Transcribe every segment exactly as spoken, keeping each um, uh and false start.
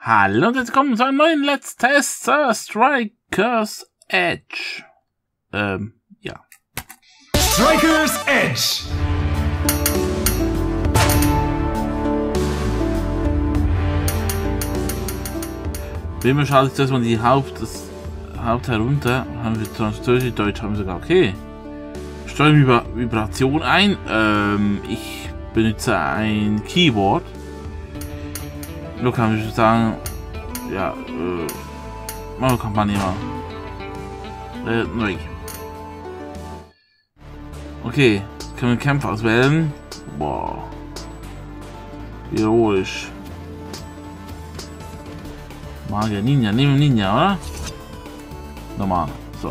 Hallo und willkommen zu einem neuen Let's Test uh, Strikers Edge. Ähm, ja. Strikers Edge! Wie immer schalte ich das mal die Haupt, das Haupt herunter. Haben wir Französisch, Deutsch haben wir sogar. Okay. Steuern wir Vibration ein. Ähm, ich benutze ein Keyboard. Nur kann ich sagen, ja, äh, machen wir Kampagne mal. Äh, neu. Okay, können wir Kämpfe auswählen. Boah. Heroisch. Magier, Ninja, nehmen wir Ninja, oder? Normal, so.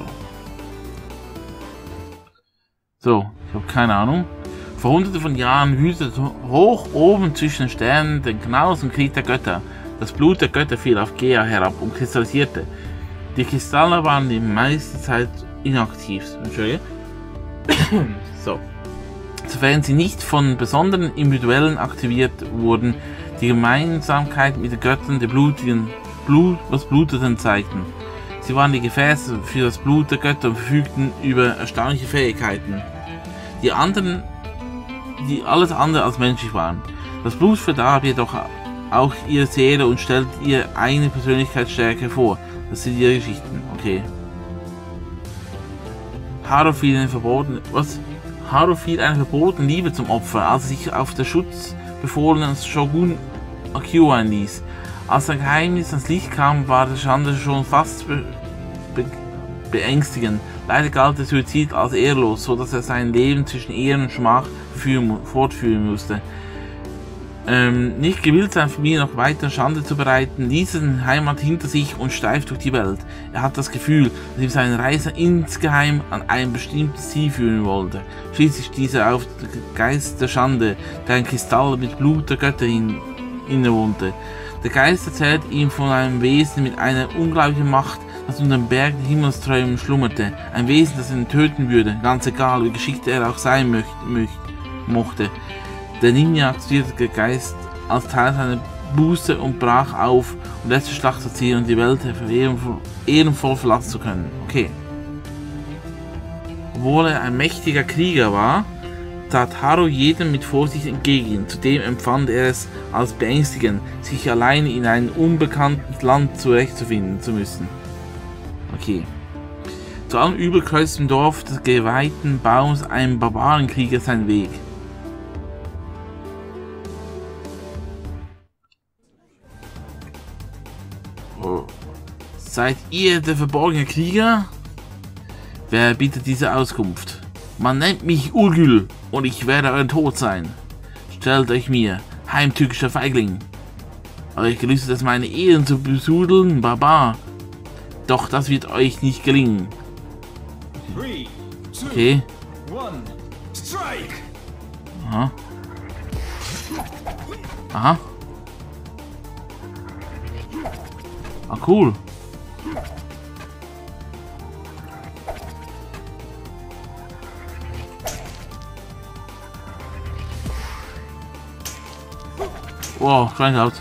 So, ich habe keine Ahnung. Vor hunderte von Jahren wütete hoch oben zwischen den Sternen den grausamen Krieg der Götter. Das Blut der Götter fiel auf Gea herab und kristallisierte. Die Kristalle waren die meiste Zeit inaktiv. Entschuldige. So. Sofern sie nicht von besonderen Individuellen aktiviert wurden, die Gemeinsamkeit mit den Göttern der blutigen Blut, was bluteten zeigten. Sie waren die Gefäße für das Blut der Götter und verfügten über erstaunliche Fähigkeiten, die anderen, die alles andere als menschlich waren. Das Blut verdarb jedoch auch ihre Seele und stellt ihre eigene Persönlichkeitsstärke vor. Das sind ihre Geschichten. Okay. Haru fiel eine verbotene, was? Haru fiel eine verbotene Liebe zum Opfer, als er sich auf der schutzbefohlenen Shogun Akio einließ. Als ein Geheimnis ans Licht kam, war der Schande schon fast be be beängstigend. Leider galt der Suizid als ehrlos, so dass er sein Leben zwischen Ehren und Schmach fortführen musste. Ähm, nicht gewillt, seiner Familie noch weiter Schande zu bereiten, ließ er seine Heimat hinter sich und streifte durch die Welt. Er hat das Gefühl, dass ihm seine Reise insgeheim an ein bestimmtes Ziel führen wollte. Schließlich stieß er auf den Geist der Schande, der ein Kristall mit Blut der Götter innewohnte. Der Geist erzählt ihm von einem Wesen mit einer unglaublichen Macht, das unter den Bergen der Himmelsträume schlummerte. Ein Wesen, das ihn töten würde, ganz egal, wie geschickt er auch sein möcht, möcht, mochte. Der Ninja aktivierte den Geist als Teil seiner Buße und brach auf, um letzte Schlacht zu ziehen und die Welt ehrenvoll, ehrenvoll verlassen zu können. Okay. Obwohl er ein mächtiger Krieger war, tat Haru jedem mit Vorsicht entgegen. Zudem empfand er es als beängstigend, sich alleine in einem unbekannten Land zurechtzufinden zu müssen. Okay. Zu allem Übel kreuzte im Dorf des geweihten Baums ein Barbarenkrieger seinen Weg. Oh. Seid ihr der verborgene Krieger? Wer bietet diese Auskunft? Man nennt mich Urgül und ich werde euer Tod sein. Stellt euch mir, heimtückischer Feigling. Euch gelüstet es, meine Ehren zu besudeln, Barbar. Doch das wird euch nicht gelingen. Okay. Aha. Aha. Ah, cool. Wow, klein gehabt.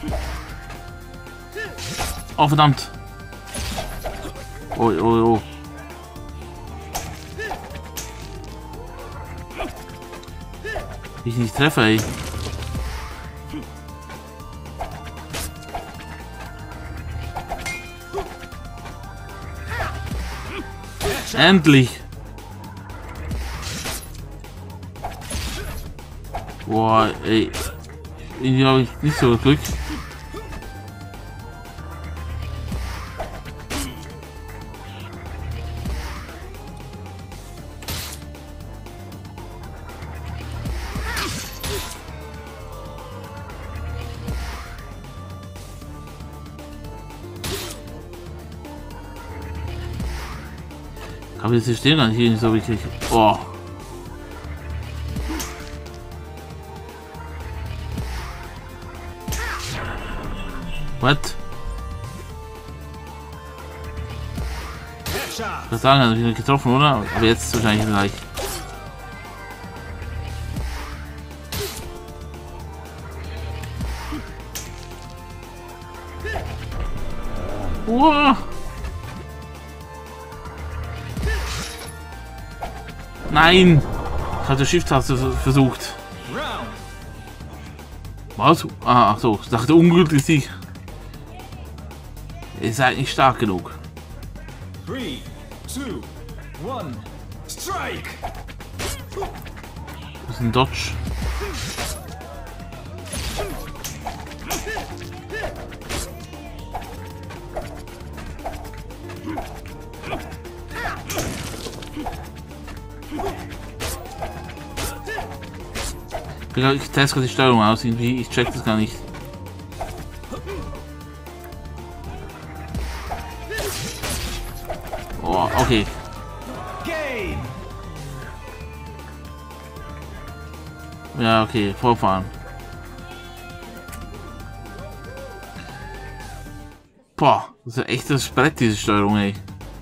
Oh, verdammt. Oh, oh, oh. Ich nicht treffe, ey. Endlich. Boah, ey. Irgendwie habe ich nicht so Glück. Aber das System gar nicht so wirklich. Oh. What? Ich würde sagen, hat er getroffen, oder? Aber jetzt ist es wahrscheinlich gleich. Uah. Nein! Ich hatte Shift-Taste versucht. Was? Ah, ach so. Ich dachte, ungültig Sieg. Ihr seid nicht stark genug. Three, two, one, strike! Das ist ein Dodge. Ich teste gerade die Steuerung aus, irgendwie, ich check das gar nicht. Oh, okay. Ja, okay, vorfahren. Boah, das ist ein echtes Brett, diese Steuerung, ey.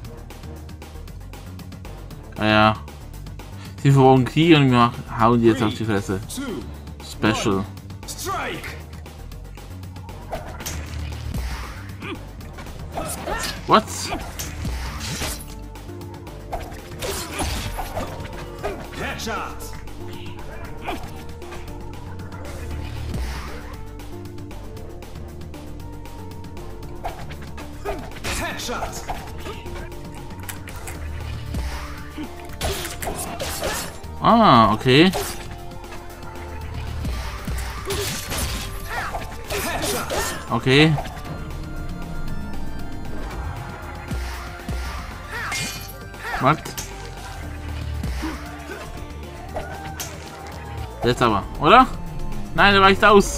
Ah ja. Sie verwollen Krieg und wir hauen die jetzt auf die Fresse. Special. What? Headshot. Headshot. Ah, okay. Okay. Was? Jetzt aber, oder? Nein, der weicht aus.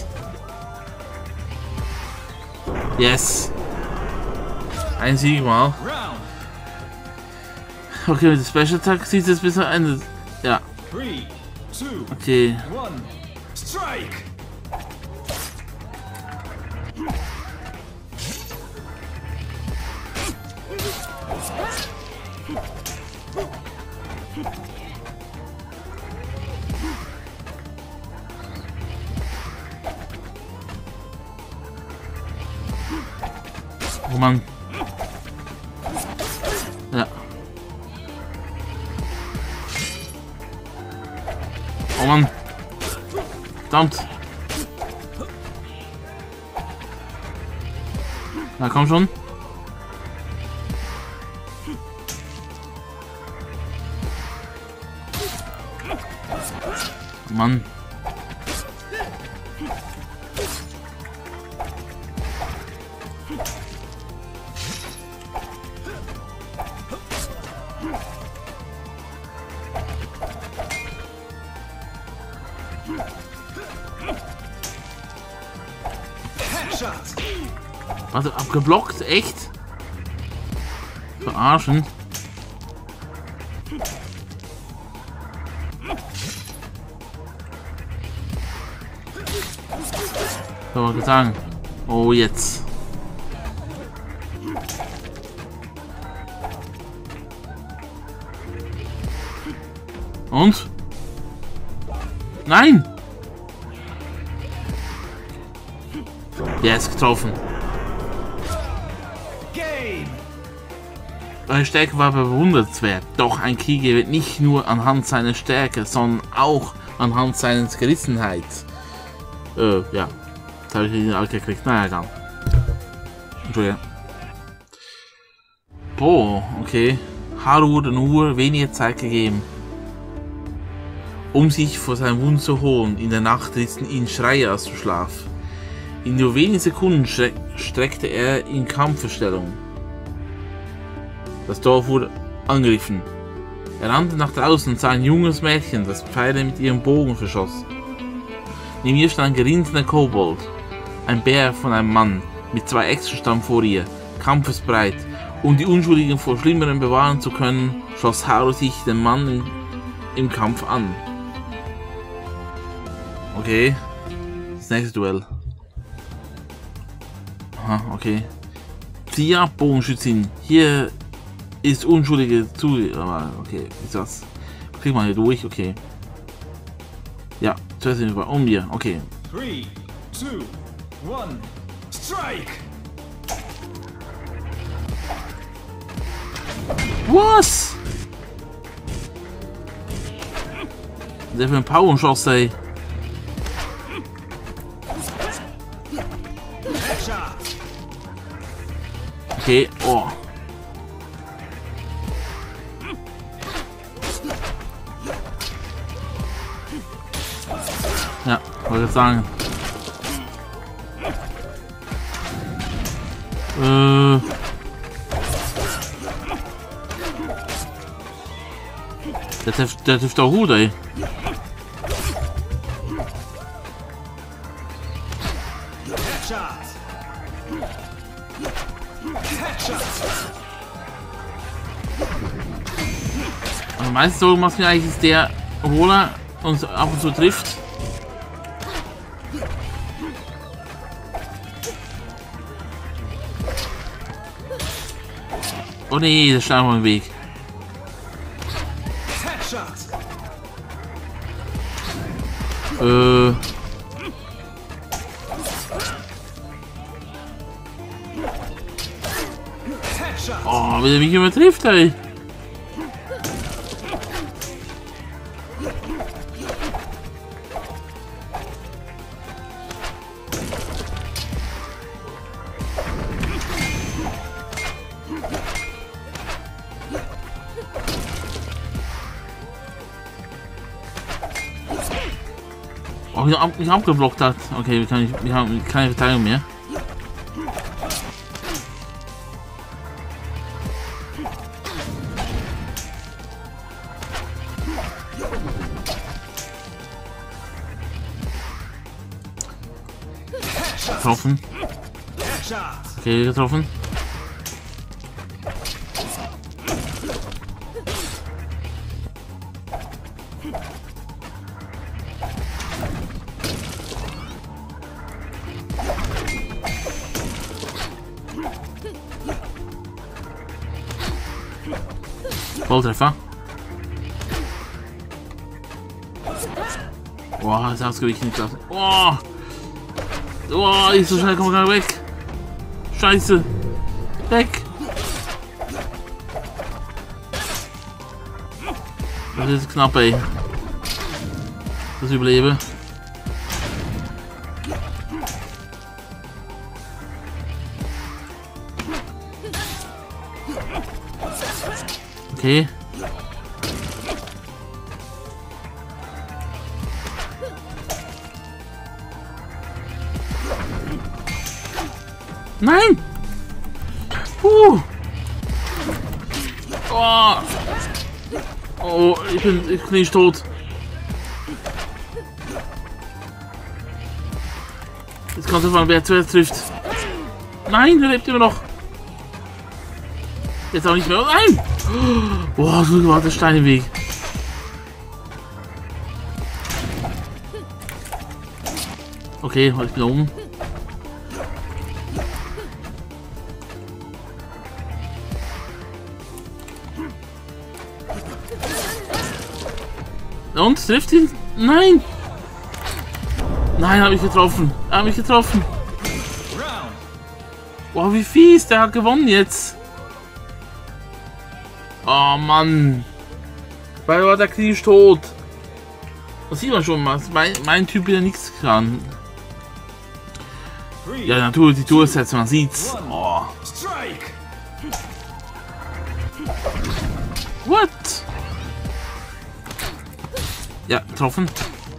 Yes. Ein Sieg mal. Okay, mit dem Special Attack sieht es jetzt bis zum Ende. Ja. Okay. Oh Mann. Ja. Oh Mann. Verdammt. Na komm schon. Mann. Was, abgeblockt? Echt? Verarschen? So, was sagen? Oh, jetzt. Und? Nein! Der ist getroffen. Seine Stärke war bewundernswert, doch ein Krieger wird nicht nur anhand seiner Stärke, sondern auch anhand seiner Gerissenheit. Äh, ja. Jetzt habe ich den Alk gekriegt. Naja, egal. Entschuldigung. Boah, okay. Haru wurde nur wenige Zeit gegeben, um sich vor seinem Wunsch zu holen. In der Nacht rissen ihn Schreie aus dem Schlaf. In nur wenigen Sekunden stre streckte er in Kampfstellung. Das Dorf wurde angegriffen. Er rannte nach draußen und sah ein junges Mädchen, das Pfeile mit ihrem Bogen verschoss. Neben ihr stand ein gerinnender Kobold. Ein Bär von einem Mann mit zwei Äxten stand vor ihr, kampfesbereit. Um die Unschuldigen vor Schlimmerem bewahren zu können, schloss Haru sich dem Mann im, im Kampf an. Okay. Das nächste Duell. Aha, okay. Zieh ab, Bogenschützin. Hier ist unschuldige zu. Aber okay, ist das? Krieg mal hier durch, okay. Ja, zuerst sind wir bei um mir, okay. three, two, one, strike! Was? Der für ein Power-Schuss, ey. Headshot. Okay, oh. Ja, wollte ich sagen. Äh. Der trifft, der trifft auch gut, ey. Headshot. Headshot. Am meisten Sorgen macht mir eigentlich ist der, obwohl er uns ab und zu trifft. Oh nee, der stand am Weg. Headshot. Äh. Headshot. Oh, wie der mich immer trifft, ey. Oh, mich, ab, mich abgeblockt hat. Okay, wir, kann nicht, wir haben keine Verteidigung mehr. Getroffen. Okay, getroffen. Volltreffer. Boah, das ausgewichen nicht. Boah! Oh, ich so schnell, komm gar weg. Scheiße. Weg. Das ist knapp, ey. Das überlebe. Okay. Nein! Puh! Oh! Oh, ich bin, ich bin nicht tot. Jetzt kommt davon, wer zuerst trifft. Nein, der lebt immer noch. Jetzt auch nicht mehr. Nein! Boah, so war der Stein im Weg. Okay, ich bin oben. Und trifft ihn? Nein! Nein, habe ich getroffen. Habe ich getroffen. Wow, wie fies, der hat gewonnen jetzt. Oh Mann. Weil war der Krieg tot. Das sieht man schon mal. Mein, mein Typ wieder nichts kann. Ja, natürlich die Durchsetzung, man sieht's. Oh. What? Ja, getroffen.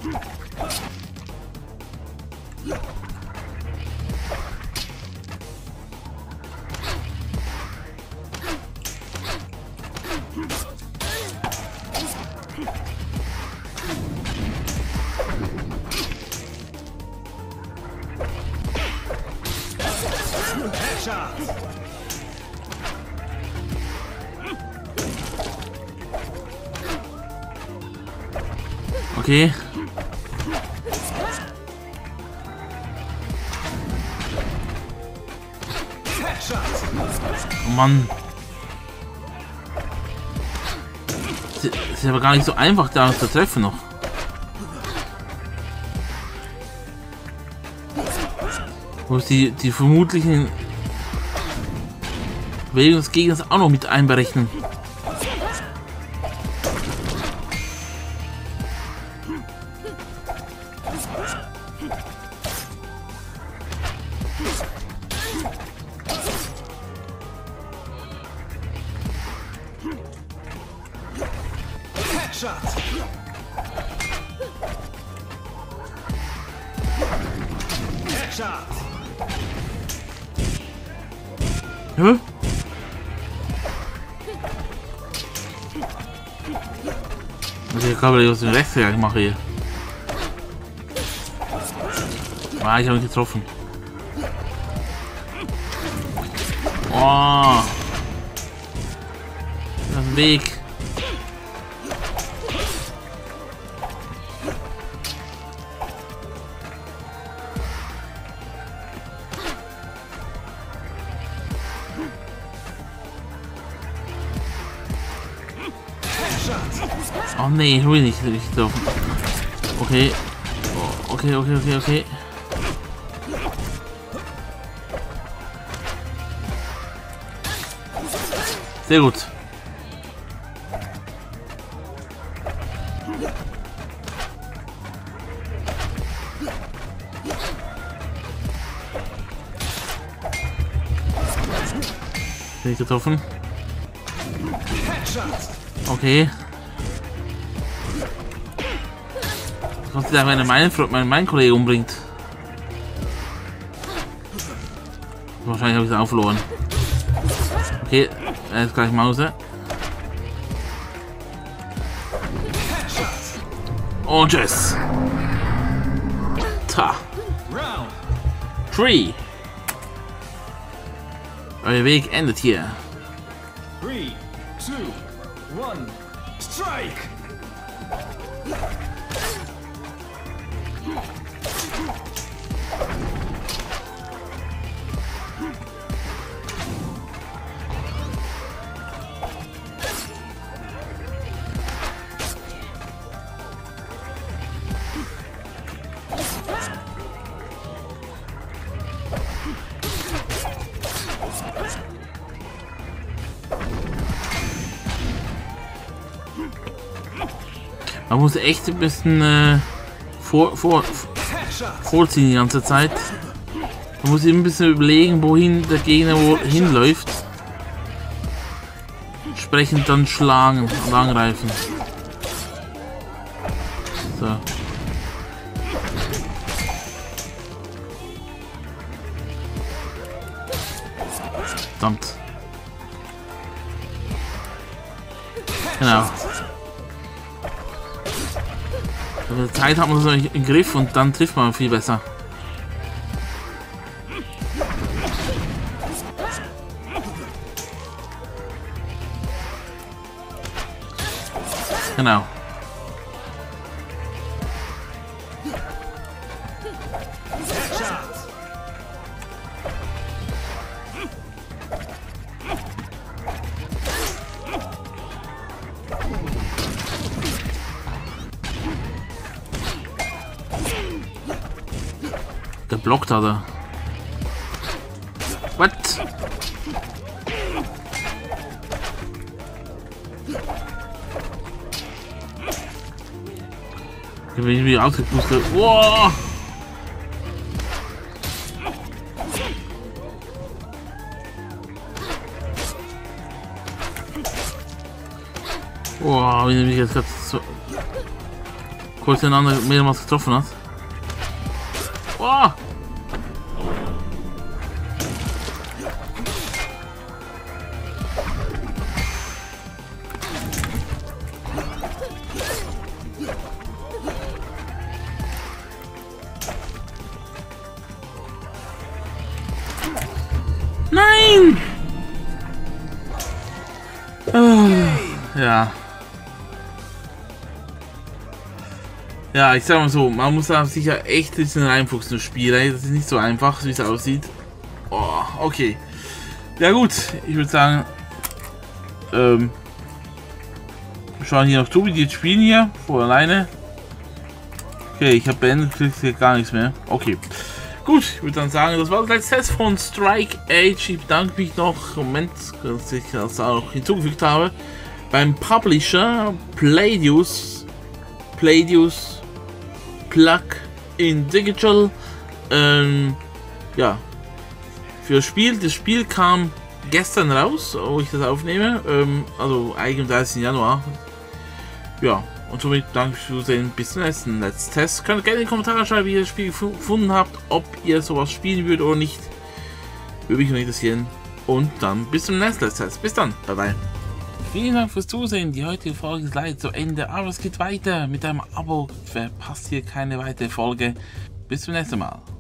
Okay. Oh Mann. Es ist aber gar nicht so einfach, da zu treffen noch. Muss die, die vermutlichen Bewegungen des Gegners auch noch mit einberechnen. Headshot. Headshot. Hä? Also ich glaube, ich muss den Rechtsweg machen hier. Ah, ich habe ihn getroffen. Oh. Das ist ein Weg. Oh nee, ich will nicht richtig laufen. Okay. Oh, okay, okay, okay, okay. Sehr gut. Bin ich getroffen? Okay. Was der meine meinen mein, mein Kollege umbringt. Wahrscheinlich habe ich es auch verloren. Okay, er ist gleich Mause. Und tschüss. Ta. Three. Euer Weg endet hier. Three, two, one, strike! Man muss echt ein bisschen äh, vor, vor, vorziehen die ganze Zeit. Man muss eben ein bisschen überlegen, wohin der Gegner wo hinläuft. Entsprechend dann schlagen und angreifen. So. Verdammt. Genau. Mit der Zeit hat man das im Griff und dann trifft man viel besser. Genau. Geblockt hat er. What? Ich bin irgendwie ausgepustet. Wow! Wow, wie er mich jetzt gerade so kurz ineinander mehrmals getroffen hat. Wow! Nein! Oh, ja. Ja, ich sag mal so, man muss da sicher echt ein bisschen reinfuchsen ins Spiel. Ey. Das ist nicht so einfach, wie es aussieht. Oh, okay. Ja gut, ich würde sagen, ähm, wir schauen hier noch zu, wie die jetzt spielen hier, vor alleine. Okay, ich habe beendet, kriegt hier gar nichts mehr. Okay. Gut, ich würde dann sagen, das war das letzte Test von Strike Age. Ich bedanke mich noch, Moment, dass ich das auch hinzugefügt habe, beim Publisher Playdius, Playdius Plug in Digital. Ähm, ja, für das Spiel. Das Spiel kam gestern raus, wo ich das aufnehme, ähm, also eigentlich am dreißigsten Januar. Ja, und somit danke fürs Zusehen. Bis zum nächsten Let's Test. Könnt gerne in die Kommentare schreiben, wie ihr das Spiel gefunden habt, ob ihr sowas spielen würdet oder nicht. Würde mich interessieren. Und dann bis zum nächsten Let's Test. Bis dann. Bye bye. Vielen Dank fürs Zusehen. Die heutige Folge ist leider zu Ende, aber es geht weiter. Mit einem Abo verpasst ihr keine weitere Folge. Bis zum nächsten Mal.